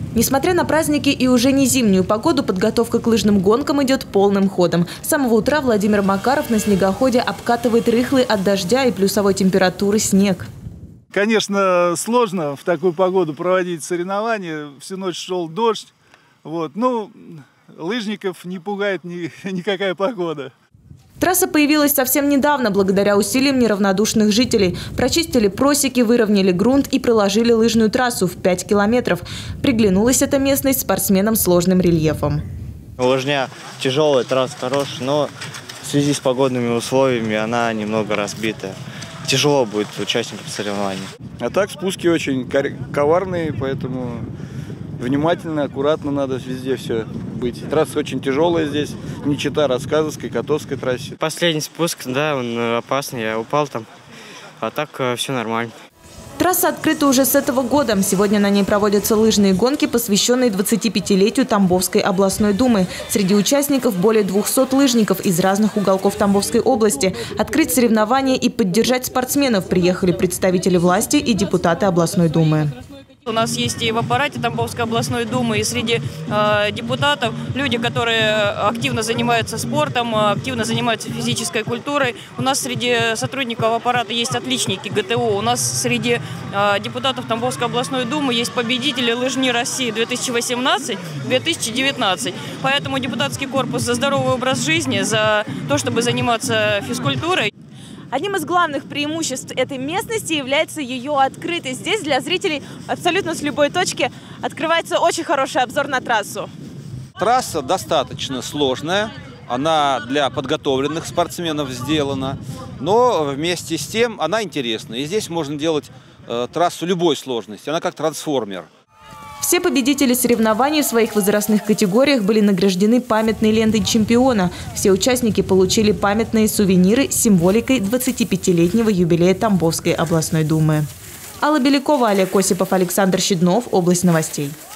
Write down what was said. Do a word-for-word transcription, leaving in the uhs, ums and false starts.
Несмотря на праздники и уже не зимнюю погоду, подготовка к лыжным гонкам идет полным ходом. С самого утра Владимир Макаров на снегоходе обкатывает рыхлый от дождя и плюсовой температуры снег. Конечно, сложно в такую погоду проводить соревнования. Всю ночь шел дождь. Вот. Ну, лыжников не пугает ни, никакая погода. Трасса появилась совсем недавно, благодаря усилиям неравнодушных жителей. Прочистили просеки, выровняли грунт и проложили лыжную трассу в пять километров. Приглянулась эта местность спортсменам с сложным рельефом. Лыжня тяжелая, трасса хорошая, но в связи с погодными условиями она немного разбитая. Тяжело будет участникам соревнований. А так спуски очень коварные, поэтому внимательно, аккуратно надо везде все быть. Трасса очень тяжелая здесь, не чета Рассказовской, Котовской трассе. Последний спуск, да, он опасный, я упал там, а так все нормально. Трасса открыта уже с этого года. Сегодня на ней проводятся лыжные гонки, посвященные двадцатипятилетию Тамбовской областной думы. Среди участников более двухсот лыжников из разных уголков Тамбовской области. Открыть соревнования и поддержать спортсменов приехали представители власти и депутаты областной думы. У нас есть и в аппарате Тамбовской областной думы, и среди э, депутатов люди, которые активно занимаются спортом, активно занимаются физической культурой. У нас среди сотрудников аппарата есть отличники ГТО. У нас среди э, депутатов Тамбовской областной думы есть победители лыжни России две тысячи восемнадцать — две тысячи девятнадцать. Поэтому депутатский корпус за здоровый образ жизни, за то, чтобы заниматься физкультурой. Одним из главных преимуществ этой местности является ее открытость. Здесь для зрителей абсолютно с любой точки открывается очень хороший обзор на трассу. Трасса достаточно сложная, она для подготовленных спортсменов сделана, но вместе с тем она интересная. И здесь можно делать э, трассу любой сложности, она как трансформер. Все победители соревнований в своих возрастных категориях были награждены памятной лентой чемпиона. Все участники получили памятные сувениры с символикой двадцатипятилетнего юбилея Тамбовской областной думы. Алла Белякова, Олег Осипов, Александр Щеднов. Область новостей.